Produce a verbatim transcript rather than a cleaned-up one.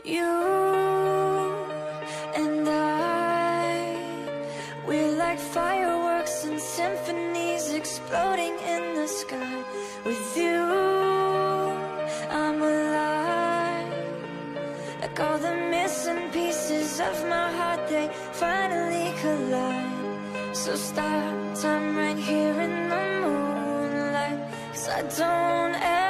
You and I, we're like fireworks and symphonies exploding in the sky. With you, I'm alive. Like all the missing pieces of my heart, they finally collide. So stop time right here in the moonlight, 'cause I don't ever